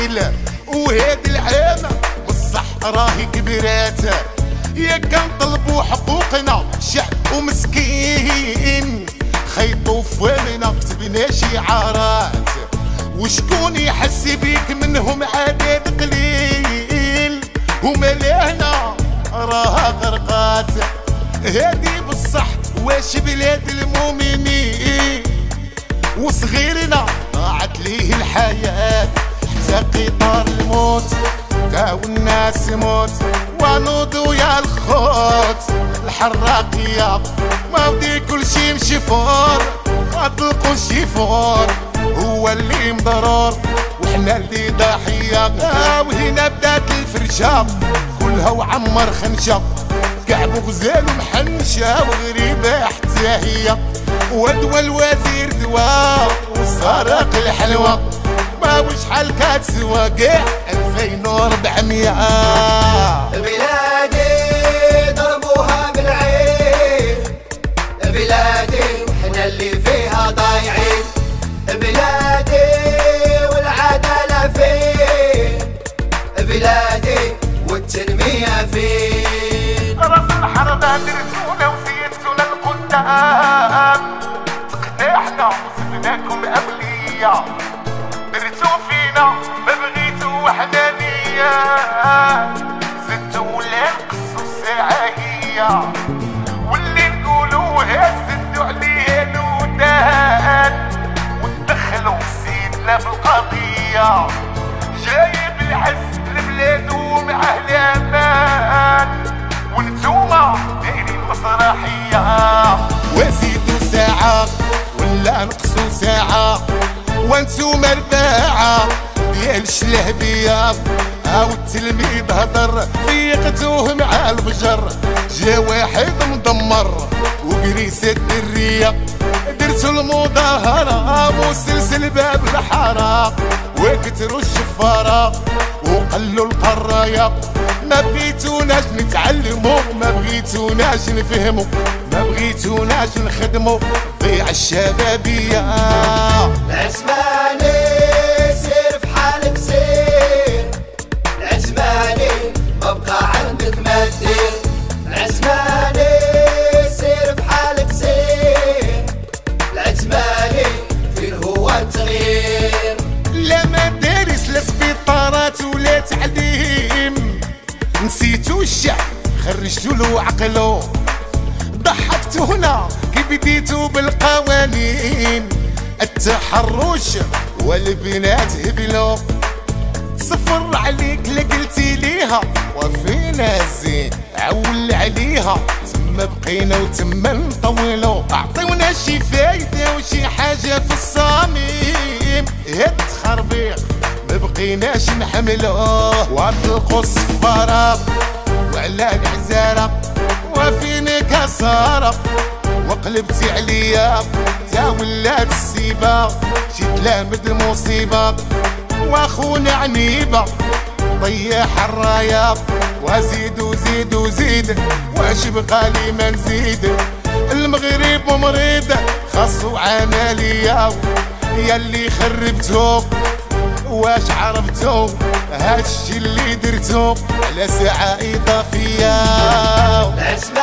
الليل وهاد العامة بصح راهي كبرات. يا كنطلبوا حقوقنا شعب ومسكين خيطوا فمنا كتبنا شعارات، وشكون يحس بيك منهم عدد قليل وملاهنا راها غرقات. هادي بصح واش بلاد المؤمنين وصغيرنا ضاعت ليه الحياة حتى قطار الموت داو الناس موت. ونوضو يا الخوت الحراقية ما بدي كل شي مشي فور، اطلقوا الشيفور هو اللي مضرور وحنا اللي ضحية. وهنا بدات الفرشة كلها وعمر خنشة كعب وغزال ومحنشة وغريبة حتى هي. ودوى الوزير دواء وسرق الحلوى ما وش حال كاتسوى كاع 2400. بلادي ضربوها بالعين، بلادي وحنا اللي فيها ضايعين، بلادي والعدالة فين، بلادي والتنمية فين. راس الحرب درتونا وزيدتونا القدام، تقنعنا وسبناكم أولية، درتو فينا ما بغيتو وحدانية، زدتو ولا نقصو الساعة هي، واللي نقولوها زدتو عليها الودان، وتدخلوا سيدنا في القضية، جايب العز لبلاد ومعاه الأمان، وانتوما دايرين مسرحية. وزيدو ساعة ولا نقصو ساعة وانتوما رباعة ديال الشلهبية. هاو التلميذ هضر فيقتوه مع الفجر، جا واحد مدمر وقريسة الدرية، درتو المظاهرة مسلسل باب الحارة وكترو الشفارة وقلوا القراية. ما بغيتوناش نتعلمو ما بغيتوناش نفهمو ما بغيتوناش نخدمو ضيع الشبابية. العثماني سير في حالك سير، العثماني ما بقى عندك ما دير، العثماني سير في حالك سير، العثماني فين هو التغيير. لا مدارس لا سبيطارات ولا تعليم، نسيتو الشعب خرجتو له عقلو، ضحكتو هنا كي بديتو بالقوانين، التحرش والبنات هبلو، صفر عليك لا قلتي ليها وفينا الزين عول عليها، تما بقينا وتما نطولو، اعطيونا شي فايدة وشي حاجة في الصميم، هاد التخربيق ما بقيناش نحملوه، واطلقوا الصفارة وعلى العزارة وفينا كسارة وقلبتي عليا تا ولات السيبة، شي تلامد المصيبة واخونا عنيبة طيح الراية، وزيد وزيد وزيد واش بقى لي ما نزيد، المغرب مريض خاصو عملية، ياللي خربتو واش عرفتو هادشي اللي درتو على ساعة إضافية.